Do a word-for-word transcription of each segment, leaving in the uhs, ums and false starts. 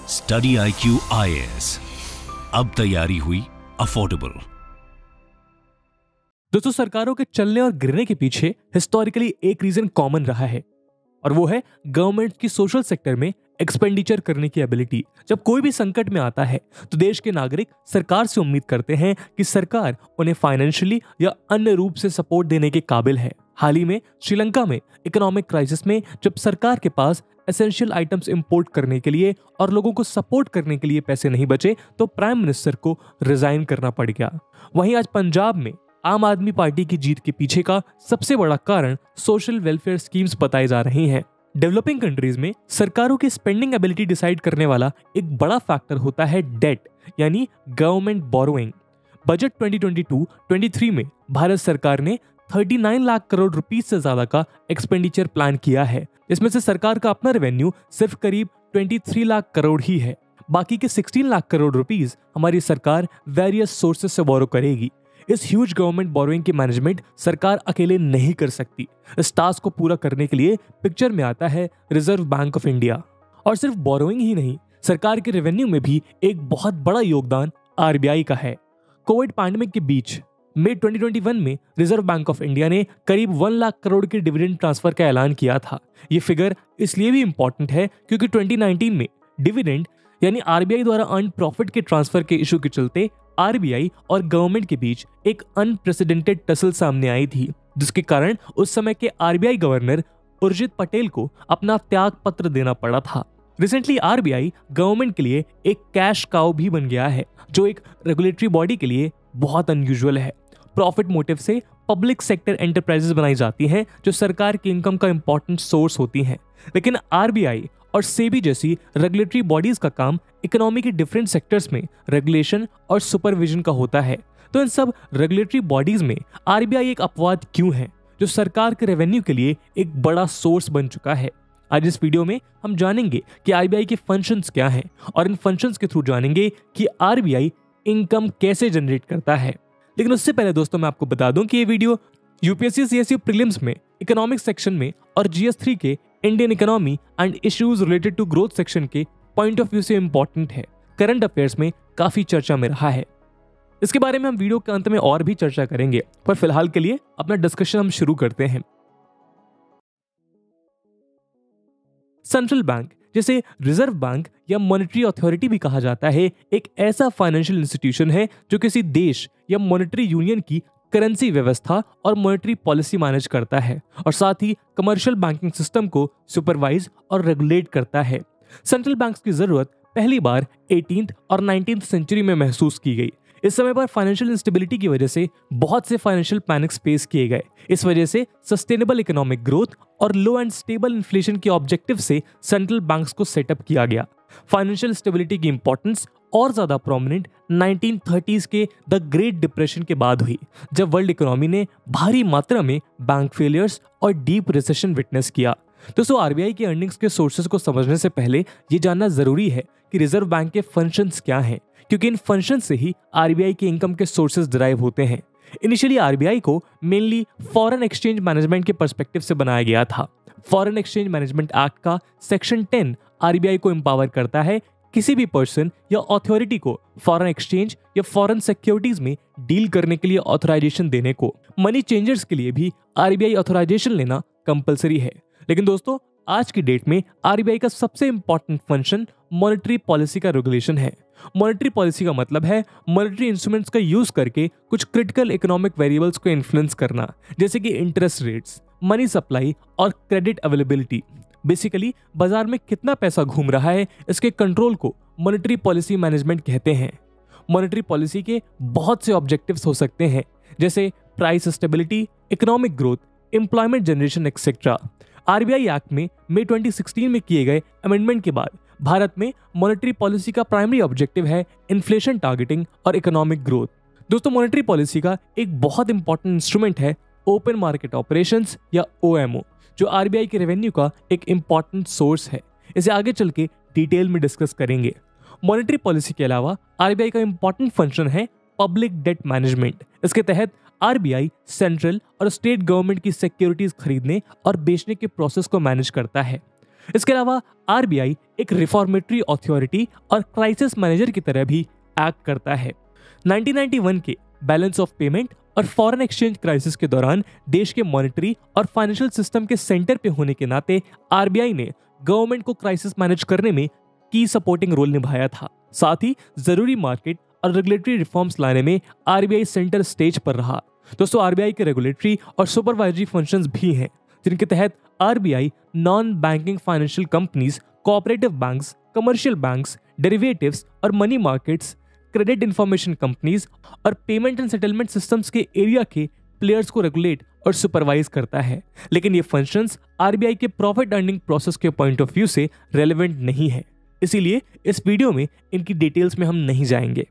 Study I Q I A S, अब तैयारी हुई अफोर्डेबल। दोस्तों, सरकारों के चलने और गिरने के पीछे हिस्टोरिकली एक रीजन कॉमन रहा है और वो है गवर्नमेंट की सोशल सेक्टर में एक्सपेंडिचर करने की एबिलिटी। जब कोई भी संकट में आता है तो देश के नागरिक सरकार से उम्मीद करते हैं कि सरकार उन्हें फाइनेंशियली या अन्य रूप से सपोर्ट देने के काबिल है। हाल ही में श्रीलंका में इकोनॉमिक क्राइसिस में जब सरकार के पास एसेंशियल आइटम्स इंपोर्ट करने के लिए और लोगों को सपोर्ट करने के लिए पैसे नहीं बचे तो प्राइम मिनिस्टर को रिजाइन करना पड़ गया। वहीं आज पंजाब में आम आदमी पार्टी की जीत के पीछे का सबसे बड़ा कारण सोशल वेलफेयर स्कीम्स बताई जा रही हैं। डेवलपिंग कंट्रीज में सरकारों की स्पेंडिंग एबिलिटी डिसाइड करने वाला एक बड़ा फैक्टर होता है डेट, यानी government borrowing. Budget twenty twenty two twenty three में भारत सरकार ने उनतालीस लाख करोड़ रुपीस से ज्यादा का एक्सपेंडिचर प्लान किया है। इसमें से सरकार का अपना रेवेन्यू सिर्फ करीब तेईस लाख करोड़ ही है। बाकी के सोलह लाख करोड़ रुपीस हमारी सरकार वेरियस सोर्सेस से बोरो करेगी। इस ह्यूज गवर्नमेंट बोरोइंग की मैनेजमेंट सरकार अकेले नहीं कर सकती। इस टास्क को पूरा करने के लिए पिक्चर में आता है रिजर्व बैंक ऑफ इंडिया। और सिर्फ बोरोइंग ही नहीं, सरकार के रेवेन्यू में भी एक बहुत बड़ा योगदान आर बी आई का है। कोविड पैंडेमिक के बीच मई ट्वेंटी ट्वेंटी वन में रिजर्व बैंक ऑफ इंडिया ने करीब वन लाख करोड़ के डिविडेंड ट्रांसफर का ऐलान किया था। ये फिगर इसलिए भी इंपॉर्टेंट है क्योंकि ट्वेंटी नाइनटीन में डिविडेंड यानी आर बी आई द्वारा अर्न प्रॉफिट के ट्रांसफर के इशू के चलते आर बी आई और गवर्नमेंट के बीच एक अनप्रेसिडेंटेड टसल सामने आई थी, जिसके कारण उस समय के R B I governor Urjit Patel को अपना त्याग पत्र देना पड़ा था। Recently R B I government के लिए एक कैश काउ भी बन गया है, जो एक रेगुलेटरी बॉडी के लिए बहुत अनयूजुअल है। प्रॉफिट मोटिव से पब्लिक सेक्टर एंटरप्राइजेस बनाई जाती हैं जो सरकार की इनकम का इंपॉर्टेंट सोर्स होती हैं, लेकिन आर बी आई और सेबी जैसी रेगुलेटरी बॉडीज का काम इकोनॉमी के डिफरेंट सेक्टर्स में रेगुलेशन और सुपरविजन का होता है। तो इन सब रेगुलेटरी बॉडीज में आर बी आई एक अपवाद क्यों है जो सरकार के रेवेन्यू के लिए एक बड़ा सोर्स बन चुका है? आज इस वीडियो में हम जानेंगे कि आर बी आई के फंक्शंस क्या हैं और इन फंक्शंस के थ्रू जानेंगे कि आर बी आई इनकम कैसे जनरेट करता है। लेकिन उससे पहले दोस्तों मैं आपको बता दूं कि ये video U P S C C S U prelims में इकोनॉमिक्स सेक्शन में और जी एस थ्री के Indian economy and issues related to growth section के पॉइंट ऑफ व्यू से इंपॉर्टेंट है। करंट अफेयर्स में काफी चर्चा में रहा है। इसके बारे में हम वीडियो के अंत में और भी चर्चा करेंगे, पर फिलहाल के लिए अपना डिस्कशन हम शुरू करते हैं। सेंट्रल बैंक, जिसे रिजर्व बैंक या मॉनेटरी अथॉरिटी भी कहा जाता है, एक ऐसा फाइनेंशियल इंस्टीट्यूशन है जो किसी देश या मॉनेटरी यूनियन की करेंसी व्यवस्था और मॉनेटरी पॉलिसी मैनेज करता है और साथ ही कमर्शियल बैंकिंग सिस्टम को सुपरवाइज और रेगुलेट करता है। सेंट्रल बैंक्स की जरूरत पहली बार एटीन्थ और नाइनटीन्थ सेंचुरी में महसूस की गई। इस समय पर फाइनेंशियल इंस्टेबिलिटी की वजह से बहुत से फाइनेंशियल पैनिक्स फेस किए गए। इस वजह से सस्टेनेबल इकोनॉमिक ग्रोथ और लो एंड स्टेबल इन्फ्लेशन के ऑब्जेक्टिव से सेंट्रल बैंक्स को सेटअप किया गया। फाइनेंशियल स्टेबिलिटी की इंपॉर्टेंस और ज्यादा प्रोमिनेंट नाइनटीन थर्टीज़ के द ग्रेट डिप्रेशन के बाद हुई, जब वर्ल्ड इकोनॉमी ने भारी मात्रा में बैंक फेलियर्स और डीप रिसेशन विटनेस किया। दोस्तों, आर बी आई के अर्निंग्स के सोर्सेज को समझने से पहले ये जानना जरूरी है कि रिजर्व बैंक के फंक्शंस क्या हैं, क्योंकि इन फंक्शन से ही आर बी आई के इनकम के सोर्सेज डिराइव होते हैं। इनिशियली आर बी आई को मेनली फॉरेन एक्सचेंज मैनेजमेंट के पर्सपेक्टिव से बनाया गया था। फॉरेन एक्सचेंज मैनेजमेंट एक्ट का section ten R B I को एम्पावर करता है किसी भी पर्सन या अथॉरिटी को फॉरेन एक्सचेंज या फॉरेन सिक्योरिटीज में डील करने के लिए ऑथराइजेशन देने को। मनी चेंजर्स के लिए भी आर बी आई ऑथराइजेशन लेना कंपलसरी है। लेकिन दोस्तों, आज की डेट में आर बी आई का सबसे इंपॉर्टेंट फंक्शन मॉनेटरी पॉलिसी का रेगुलेशन है। मॉनेटरी पॉलिसी का मतलब है मॉनेटरी इंस्ट्रूमेंट्स का यूज करके कुछ क्रिटिकल इकोनॉमिक वेरिएबल्स को इन्फ्लुएंस करना, जैसे कि इंटरेस्ट रेट्स, मनी सप्लाई और क्रेडिट अवेलेबिलिटी। बेसिकली बाजार में कितना पैसा घूम रहा है, इसके कंट्रोल को मॉनेटरी पॉलिसी मैनेजमेंट कहते हैं। मॉनेटरी पॉलिसी के बहुत से ऑब्जेक्टिव्स हो सकते हैं, जैसे price stability, economic growth, employment generation etcetera. R B I act में मई ट्वेंटी सिक्सटीन में किए गए अमेंडमेंट के बाद भारत में मॉनेटरी पॉलिसी का प्राइमरी ऑब्जेक्टिव है इन्फ्लेशन टारगेटिंग और इकोनॉमिक ग्रोथ। दोस्तों, मॉनेटरी पॉलिसी का एक बहुत इंपॉर्टेंट इंस्ट्रूमेंट है ओपन मार्केट ऑपरेशंस या ओ एम ओ, जो आर बी आई के रेवेन्यू का एक इंपॉर्टेंट सोर्स है। इसे आगे चल के डिटेल में डिस्कस करेंगे। मॉनेटरी पॉलिसी के अलावा आर बी आई का इंपॉर्टेंट फंक्शन है पब्लिक डेट मैनेजमेंट। इसके तहत आर बी आई सेंट्रल और स्टेट गवर्नमेंट की सिक्योरिटीज खरीदने और बेचने के प्रोसेस को मैनेज करता है। इसके अलावा आरबीआई एक रिफॉर्मेटरी अथॉरिटी और क्राइसिस मैनेजर की तरह भी एक्ट करता है। नाइनटीन नाइंटी वन के बैलेंस ऑफ पेमेंट और फॉरेन एक्सचेंज क्राइसिस के दौरान देश के मॉनेटरी और फाइनेंशियल सिस्टम के सेंटर पे होने के नाते आरबीआई ने गवर्नमेंट को क्राइसिस मैनेज करने में की सपोर्टिंग रोल निभाया था। साथ ही जरूरी मार्केट और रेगुलेटरी रिफॉर्म्स लाने में आरबीआई सेंटर स्टेज पर रहा। दोस्तों, आरबीआई के रेगुलेटरी और सुपरवाइजरी फंक्शंस भी हैं, जिनके तहत RBI non banking financial companies, cooperative banks, commercial banks, derivatives और money markets, credit information companies और पेमेंट एंड सेटलमेंट सिस्टम्स के एरिया के प्लेयर्स को रेगुलेट और सुपरवाइज करता है। लेकिन ये फंक्शंस आरबीआई के प्रॉफिट अर्निंग प्रोसेस के पॉइंट ऑफ व्यू से रेलेवेंट नहीं है, इसीलिए इस वीडियो में इनकी डिटेल्स में हम नहीं जाएंगे।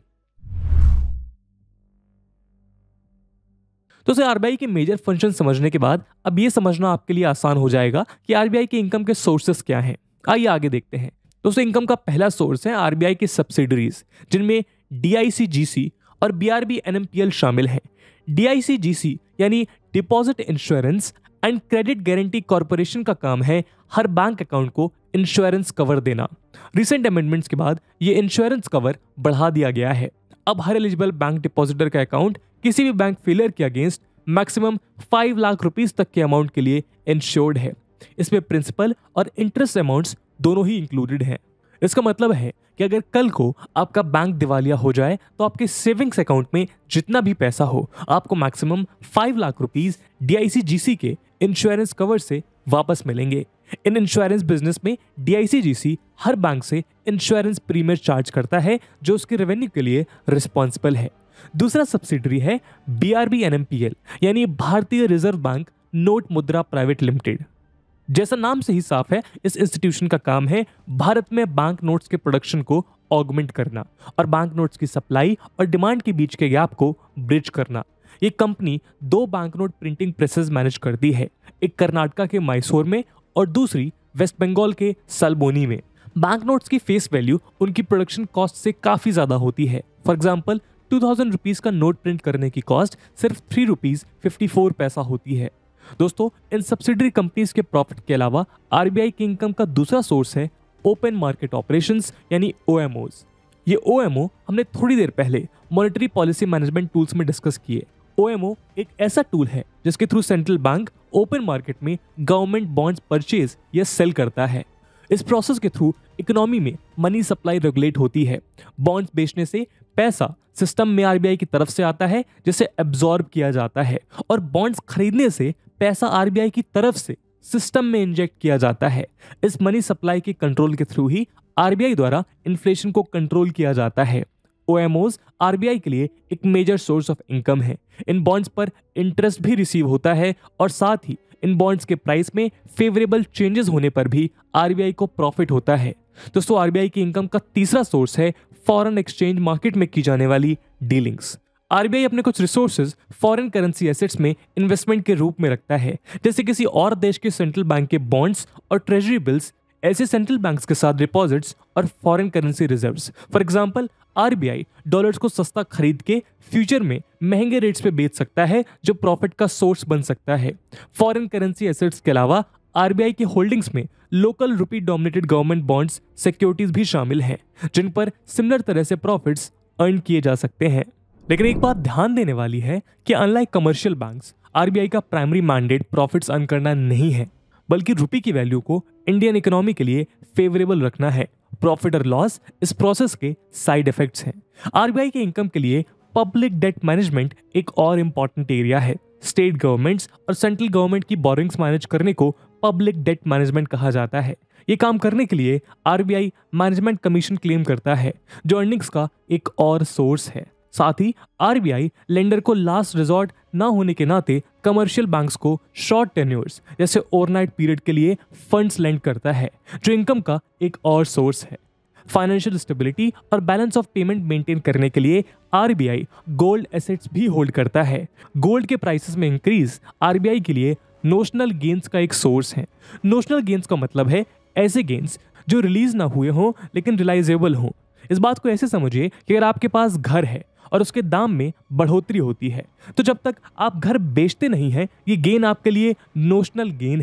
तो आरबीआई के मेजर फंक्शन समझने के बाद अब ये समझना आपके लिए आसान हो जाएगा कि आरबीआई के इनकम के सोर्सेस क्या हैं। आइए आगे देखते हैं। दोस्तों, इनकम का पहला सोर्स है आरबीआई की सब्सिडरीज, जिनमें डीआईसीजीसी और बीआरबीएनएमपीएल शामिल हैं। डीआईसीजीसी यानी deposit insurance and credit guarantee corporation का काम है हर बैंक अकाउंट को इंश्योरेंस कवर देना। रिसेंट अमेंडमेंट्स के बाद ये इंश्योरेंस कवर बढ़ा दिया गया है। अब हर एलिजिबल बैंक डिपॉजिटर का अकाउंट किसी भी बैंक फेलियर के against maximum five lakh rupees तक के अमाउंट के लिए इंश्योर्ड है। इसमें प्रिंसिपल और इंटरेस्ट अमाउंट्स दोनों ही इंक्लूडेड हैं। इसका मतलब है कि अगर कल को आपका बैंक दिवालिया हो जाए तो आपके सेविंग्स अकाउंट में जितना भी पैसा हो, आपको maximum five lakh rupees DICGC के इंश्योरेंस कवर से वापस मिलेंगे। इन इंश्योरेंस बिजनेस में डीआईसीजीसी हर बैंक से इंश्योरेंस प्रीमियर चार्ज करता है, जो उसके रेवेन्यू के लिए रिस्पॉन्सिबल है। दूसरा सब्सिडरी है बीआरबीएनएमपीएल यानी Bharatiya reserve bank note Mudra private limited. जैसा नाम से ही साफ है, इस इंस्टीट्यूशन का काम है भारत में बैंक नोट्स के प्रोडक्शन को ऑगमेंट करना और बैंक नोट्स की सप्लाई और डिमांड के बीच के गैप को ब्रिज करना। ये कंपनी दो bank note printing presses manage करती है, एक कर्नाटका के मैसूर में और दूसरी वेस्ट बंगाल के सलबोनी में। बैंक नोट्स की फेस वैल्यू उनकी प्रोडक्शन कॉस्ट से काफी ज्यादा होती है। For example, two thousand rupees का नोट प्रिंट करने की कॉस्ट सिर्फ थ्री रुपीज फिफ्टी फोर पैसा होती है। दोस्तों, इन सब्सिडरी कंपनीज के प्रॉफिट के अलावा आरबीआई की इनकम का दूसरा सोर्स है ओपन मार्केट ऑपरेशंस यानी ओएमओज। ये ओएमओ हमने थोड़ी देर पहले मॉनेटरी पॉलिसी मैनेजमेंट टूल्स में डिस्कस किए। ओएमओ एक ऐसा टूल है जिसके through central bank open market में गवर्नमेंट बॉन्ड्स परचेज या सेल करता है। इस प्रोसेस के थ्रू इकोनॉमी में मनी सप्लाई रेगुलेट होती है। बॉन्ड्स बेचने से पैसा सिस्टम में आरबीआई की तरफ से आता है, जिसे एब्जॉर्ब किया जाता है, और बॉन्ड्स खरीदने से पैसा आरबीआई की तरफ से सिस्टम में इंजेक्ट किया जाता है। इस मनी सप्लाई के कंट्रोल के थ्रू ही आरबीआई द्वारा इन्फ्लेशन को कंट्रोल किया जाता है। ओएमओज आरबीआई के लिए एक मेजर सोर्स ऑफ इनकम है। इन बॉन्ड्स पर इंटरेस्ट भी रिसीव होता है और साथ ही इन बॉन्ड्स के प्राइस में फेवरेबल चेंजेस होने पर भी आरबीआई को प्रॉफिट होता है। दोस्तों, आरबीआई की इनकम का तीसरा सोर्स है फॉरेन एक्सचेंज मार्केट में की जाने वाली डीलिंग्स। आरबीआई अपने कुछ रिसोर्सेज फॉरेन करेंसी एसेट्स में इन्वेस्टमेंट के रूप में रखता है, जैसे किसी और देश के सेंट्रल बैंक के बॉन्ड्स और ट्रेजरी बिल्स, ऐसे सेंट्रल बैंक्स के साथ डिपॉजिट्स और foreign currency reserves. For example, RBI dollars को सस्ता खरीद के फ्यूचर में महंगे रेट्स पे बेच सकता है, जो प्रॉफिट का सोर्स बन सकता है। फॉरेन करेंसी एसेट्स के अलावा आरबीआई की होल्डिंग्स में local rupee dominated government bonds, securities भी शामिल हैं, जिन पर सिमिलर तरह से प्रॉफिट्स अर्न किए जा सकते हैं। लेकिन एक बात ध्यान देने वाली है कि अनलाइक कमर्शियल बैंक्स, आरबीआई का प्राइमरी मैंडेट प्रॉफिट्स अर्न करना नहीं है, बल्कि रुपी की वैल्यू को इंडियन इकोनॉमी के लिए फेवरेबल रखना है। प्रॉफिट और लॉस इस प्रोसेस के साइड इफेक्ट्स हैं। आरबीआई के इनकम के लिए पब्लिक डेट मैनेजमेंट एक और इम्पॉर्टेंट एरिया है। स्टेट गवर्नमेंट्स और सेंट्रल गवर्नमेंट की बोरिंग्स मैनेज करने को पब्लिक डेट मैनेजमेंट कहा जाता है। ये काम करने के लिए आरबीआई मैनेजमेंट कमीशन क्लेम करता है, जो अर्निंग्स का एक और सोर्स है। साथ ही आरबीआई लेंडर को लास्ट रिजॉर्ट ना होने के नाते कमर्शियल बैंक्स को शॉर्ट टेन्योर्स जैसे ओवरनाइट पीरियड के लिए फंड्स लेंड करता है, जो इनकम का एक और सोर्स है। फाइनेंशियल स्टेबिलिटी और बैलेंस ऑफ पेमेंट मेंटेन करने के लिए आरबीआई गोल्ड एसेट्स भी होल्ड करता है। गोल्ड के प्राइसेस में इंक्रीज आरबीआई के लिए नोशनल गेन्स का एक सोर्स है। नोशनल गेन्स का मतलब है ऐसे गेन्स जो रिलीज ना हुए हों लेकिन रिलाइजेबल हों। इस बात को ऐसे समझिए कि अगर आपके पास घर है और उसके दाम में बढ़ोतरी होती है, तो जब तक आप घर बेचते नहीं हैं, ये गेन आपके लिए नोशनल गेन है।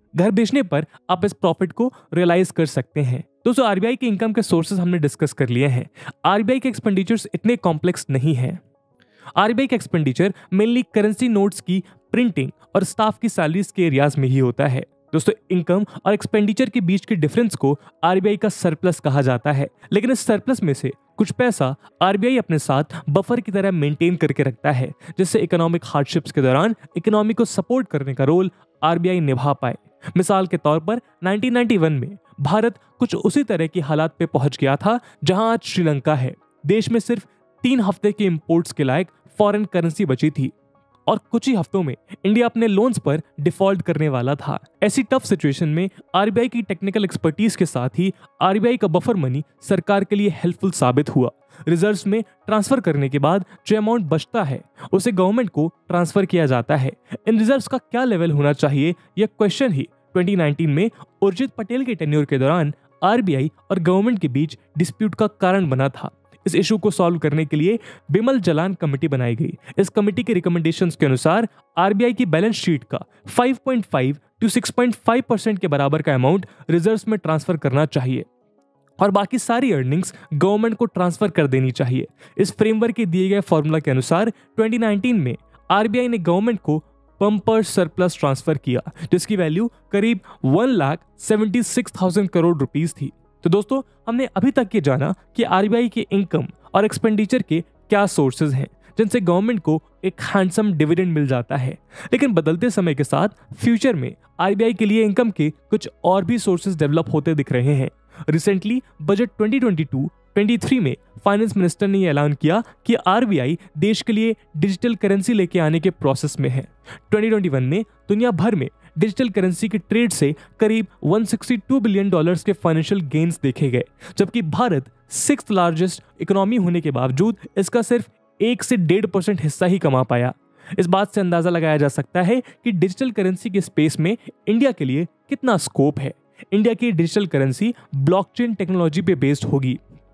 घर बेचने पर आप इस प्रॉफिट को रियलाइज कर सकते हैं। दोस्तों, आरबीआई के इनकम के सोर्सेज हमने डिस्कस कर लिए हैं। आरबीआई के एक्सपेंडिचर्स इतने कॉम्प्लेक्स नहीं है। आरबीआई का एक्सपेंडिचर मेनली करेंसी नोट्स की प्रिंटिंग और स्टाफ की सैलरीज के एरियाज में ही होता है। दोस्तों, इनकम और एक्सपेंडिचर के बीच के डिफरेंस को आरबीआई का सरप्लस कहा जाता है, लेकिन इस सरप्लस में से कुछ पैसा आरबीआई अपने साथ बफर की तरह मेंटेन करके रखता है, जिससे इकोनॉमिक हार्डशिप्स के दौरान इकोनॉमी को सपोर्ट करने का रोल आरबीआई निभा पाए। मिसाल के तौर पर नाइनटीन नाइंटी वन में भारत कुछ उसी तरह की हालात पे पहुंच गया था जहां आज श्रीलंका है। देश में सिर्फ तीन हफ्ते के इंपोर्ट्स के लायक फॉरेन करेंसी बची थी और कुछ ही हफ्तों में इंडिया अपने लोन्स पर डिफॉल्ट करने वाला था। ऐसी टफ सिचुएशन में आरबीआई की टेक्निकल एक्सपर्टीज के साथ ही आरबीआई का बफर मनी सरकार के लिए हेल्पफुल साबित हुआ। रिजर्व्स में ट्रांसफर करने के बाद जो अमाउंट बचता है उसे गवर्नमेंट को ट्रांसफर किया जाता है। इन रिजर्व्स का क्या लेवल होना चाहिए, यह क्वेश्चन ही ट्वेंटी नाइनटीन में उर्जित पटेल के टेन्योर के दौरान आरबीआई और गवर्नमेंट के बीच डिस्प्यूट का कारण बना था। इस इशू को सॉल्व करने के लिए बिमल जलान कमेटी बनाई गई। इस कमेटी के रिकमेंडेशंस के अनुसार आरबीआई की बैलेंस शीट का five point five to six point five percent के बराबर का अमाउंट रिजर्व्स में ट्रांसफर करना चाहिए और बाकी सारी अर्निंग्स गवर्नमेंट को ट्रांसफर कर देनी चाहिए। इस फ्रेमवर्क के दिए गए फॉर्मूला के अनुसार ट्वेंटी नाइनटीन में आरबीआई ने गवर्नमेंट को बम्पर सरप्लस ट्रांसफर किया, जिसकी वैल्यू करीब one lakh seventy six thousand crore rupees थी। तो दोस्तों, हमने अभी तक ये जाना कि आरबीआई के इनकम और एक्सपेंडिचर के क्या सोर्सेज हैं जिनसे गवर्नमेंट को एक हैंडसम डिविडेंड मिल जाता है। लेकिन बदलते समय के साथ फ्यूचर में आरबीआई के लिए इनकम के कुछ और भी सोर्सेज डेवलप होते दिख रहे हैं। Recently budget twenty twenty two twenty three में फाइनेंस मिनिस्टर ने यह ऐलान किया कि आरबीआई देश के लिए डिजिटल करेंसी लेके आने के प्रोसेस में है। ट्वेंटी ट्वेंटी वन में दुनिया भर में डिजिटल करेंसी के ट्रेड से करीब one sixty two billion dollars के फाइनेंशियल गेन्स देखे गए, जबकि भारत सिक्स्थ लार्जेस्ट इकोनॉमी होने के बावजूद इसका सिर्फ एक से डेढ़ परसेंट हिस्सा ही कमा पाया। इस बात से अंदाजा लगाया जा सकता है कि डिजिटल करेंसी के स्पेस में इंडिया के लिए कितना स्कोप है। इंडिया की डिजिटल करेंसी ब्लॉकचेन टेक्नोलॉजी पे बेस्ड होगी।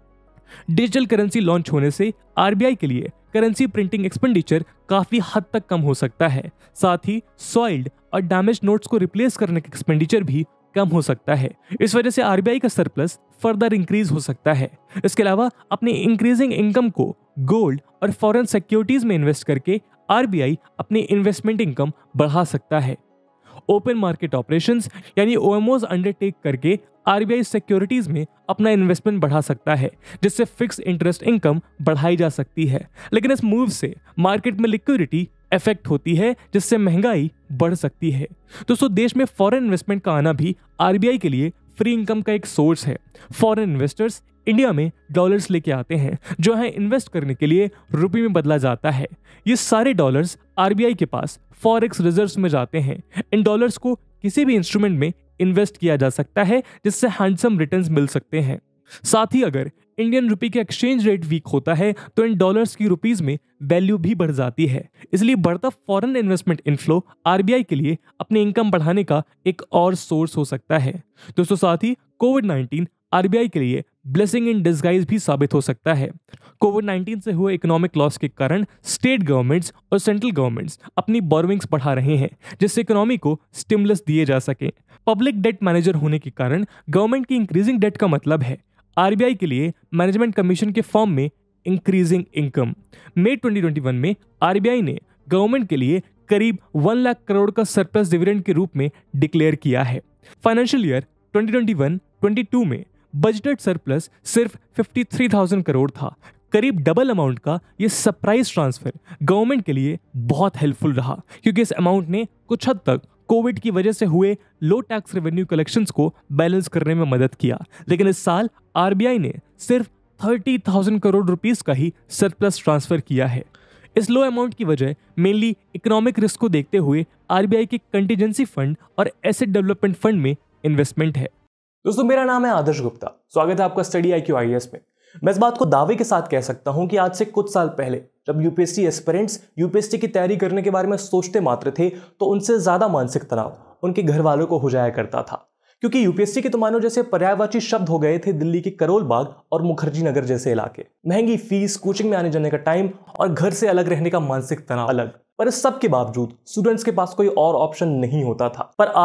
डिजिटल करेंसी लॉन्च होने से आरबीआई के लिए करेंसी प्रिंटिंग एक्सपेंडिचर काफी हद तक कम हो सकता है। साथ ही सॉइल्ड और डैमेज नोट्स को रिप्लेस करने का एक्सपेंडिचर भी कम हो सकता है। इस वजह से आरबीआई का सरप्लस फर्दर इंक्रीज हो सकता है। इसके अलावा अपनी इंक्रीजिंग इनकम को गोल्ड और फॉरेन सिक्योरिटीज में इन्वेस्ट करके आरबीआई अपनी इन्वेस्टमेंट इनकम बढ़ा सकता है। ओपन मार्केट ऑपरेशंस यानी ओएमओज अंडरटेक करके आरबीआई सिक्योरिटीज में अपना इन्वेस्टमेंट बढ़ा सकता है, जिससे फिक्स इंटरेस्ट इनकम बढ़ाई जा सकती है। लेकिन इस मूव से मार्केट में लिक्विडिटी इफेक्ट होती है, जिससे महंगाई बढ़ सकती है। दोस्तों, देश में फॉरेन इन्वेस्टमेंट का आना भी आरबीआई के लिए फ्री इनकम का एक सोर्स है। फॉरेन इन्वेस्टर्स इंडिया में डॉलर्स लेके आते हैं, जो है इन्वेस्ट करने के लिए रुपये में बदला जाता है। ये सारे डॉलर्स आरबीआई के पास फॉरेक्स रिजर्व्स में जाते हैं। इन डॉलर्स को किसी भी इंस्ट्रूमेंट में इन्वेस्ट किया जा सकता है, जिससे हैंडसम रिटर्न्स मिल सकते हैं। साथ ही अगर इंडियन रुपये का एक्सचेंज रेट वीक होता है तो इन डॉलर्स की रुपीस में वैल्यू भी बढ़ जाती है। इसलिए बढ़ता फॉरेन इन्वेस्टमेंट इनफ्लो आरबीआई के लिए अपनी इनकम बढ़ाने का एक और सोर्स हो सकता है। दोस्तों, साथ ही कोविड नाइनटीन आरबीआई के लिए ब्लेसिंग इन डिस्गाइज भी साबित हो सकता है। कोविड नाइनटीन से हुए इकोनॉमिक लॉस के कारण स्टेट गवर्नमेंट्स और सेंट्रल गवर्नमेंट्स अपनी बोरोविंग्स बढ़ा रहे हैं, जिससे इकोनॉमी को स्टिमुलस दिए जा सके। पब्लिक डेट मैनेजर होने के कारण गवर्नमेंट की इंक्रीजिंग डेट का मतलब है आरबीआई के लिए मैनेजमेंट कमीशन के फॉर्म में increasing income. May twenty twenty one में आरबीआई ने गवर्नमेंट के लिए करीब वन लाख करोड़ का सरप्लस डिविडेंड के रूप में डिक्लेयर किया है। Financial year twenty twenty one twenty two में बजटेड सरप्लस सिर्फ फिफ्टी थ्री थाउजेंड करोड़ था। करीब डबल अमाउंट का ये सरप्राइज ट्रांसफर गवर्नमेंट के लिए बहुत हेल्पफुल रहा, क्योंकि इस अमाउंट ने कुछ हद तक कोविड की वजह से हुए लो टैक्स रेवेन्यू कलेक्शंस को बैलेंस करने में मदद किया। लेकिन इस साल आरबीआई ने सिर्फ थर्टी थाउजेंड करोड़ रुपीस का ही सरप्लस ट्रांसफर किया है। इस लो अमाउंट की वजह मेनली इकोनॉमिक रिस्क को देखते हुए आरबीआई के कंटीजेंसी फंड और एसेट डेवलपमेंट फंड में इन्वेस्टमेंट है। दोस्तों, मेरा नाम है आदर्श गुप्ता। स्वागत है आपका स्टडी आईक्यू आईएएस में। मैं इस बात को दावे के साथ कह सकता हूं कि आज से कुछ साल पहले जब यूपीएससी एस्पिरेंट्स यूपीएससी की तैयारी करने के बारे में सोचते मात्र थे, तो उनसे ज्यादा मानसिक तनाव उनके घर वालों को हो जाया करता था, क्योंकि यूपीएससी के तो मानो जैसे पर्यायवाची शब्द हो गए थे दिल्ली के करोल बाग और मुखर्जी नगर जैसे इलाके। महंगी फीस, कोचिंग में आने जाने का टाइम और घर से अलग रहने का मानसिक तनाव अलग। पर इस सब के बावजूद स्टूडेंट्स के पास कोई और ऑप्शन नहीं होता था। पर आज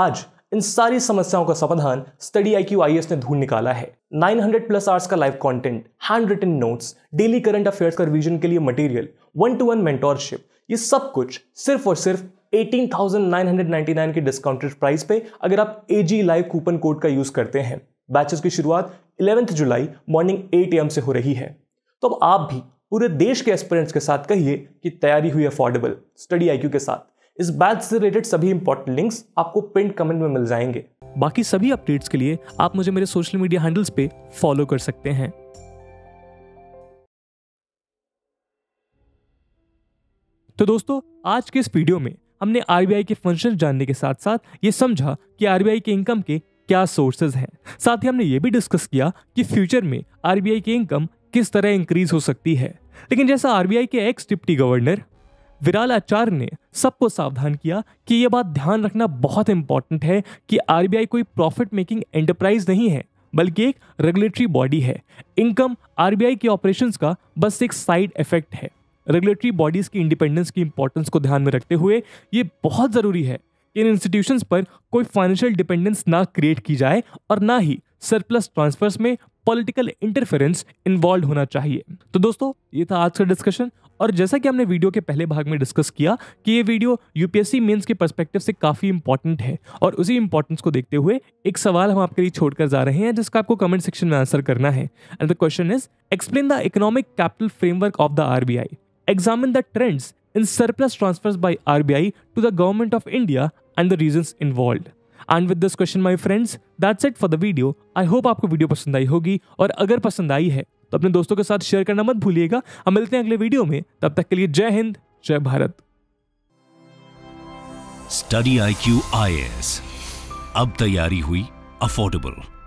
इन सारी समस्याओं का समाधान study I Q I A S ने ढूंढ निकाला है। नौ सौ प्लस आवर्स का live content, hand written notes, daily current affairs का रिवीजन के लिए material, one to one mentorship, ये सब कुछ सिर्फ और सिर्फ अठारह हज़ार नौ सौ निन्यानवे के डिस्काउंटेड प्राइस पे अगर आप A G live coupon code का यूज करते हैं। बैचेस की शुरुआत ग्यारह जुलाई मॉर्निंग आठ ए एम से हो रही है। तो अब आप भी पूरे देश के एस्पिरेंट्स के साथ कहिए कि तैयारी हुई अफोर्डेबल स्टडी आई क्यू के साथ। इस बैच से रिलेटेड सभी इंपॉर्टेंट लिंक्स आपको पिन कमेंट में मिल जाएंगे। बाकी सभी अपडेट्स के लिए आप मुझे मेरे सोशल मीडिया हैंडल्स पे फॉलो कर सकते हैं। तो दोस्तों, आज के इस वीडियो में हमने आरबीआई के फंक्शन जानने के साथ साथ ये समझा कि आरबीआई के इनकम के क्या सोर्सेज हैं। साथ ही हमने ये भी डिस्कस किया कि फ्यूचर में आरबीआई की इनकम किस तरह इंक्रीज हो सकती है। लेकिन जैसा आरबीआई के ex deputy governor Viral Acharya ने सबको सावधान किया कि यह बात ध्यान रखना बहुत इंपॉर्टेंट है कि आरबीआई कोई प्रॉफिट मेकिंग एंटरप्राइज नहीं है, बल्कि एक रेगुलेटरी बॉडी है। इनकम आरबीआई के ऑपरेशंस का बस एक साइड इफेक्ट है। रेगुलेटरी बॉडीज की इंडिपेंडेंस की इंपॉर्टेंस को ध्यान में रखते हुए ये बहुत जरूरी है कि इन इंस्टीट्यूशंस पर कोई फाइनेंशियल डिपेंडेंस ना क्रिएट की जाए और ना ही सरप्लस ट्रांसफर्स में पॉलिटिकल इंटरफेरेंस इन्वॉल्व होना चाहिए। तो दोस्तों, ये था आज का डिस्कशन। और जैसा कि हमने वीडियो के पहले भाग में डिस्कस किया कि ये वीडियो यूपीएससी मेंस के पर्सपेक्टिव से काफी इंपॉर्टेंट है, और उसी इंपॉर्टेंस को देखते हुए एक सवाल हम आपके लिए छोड़कर जा रहे हैं जिसका आपको कमेंट सेक्शन में आंसर करना है। And the question is, explain the economic capital framework of the RBI, examine the trends in surplus transfers by R B I to the government of India and the reasons involved. And with this question, my friends, that's it for the video. I hope आपको video पसंद आई होगी, और अगर पसंद आई है तो अपने दोस्तों के साथ शेयर करना मत भूलिएगा। हम मिलते हैं अगले वीडियो में, तब तक के लिए जय हिंद, जय Bharat. Study I Q I A S, अब तैयारी हुई अफोर्डेबल।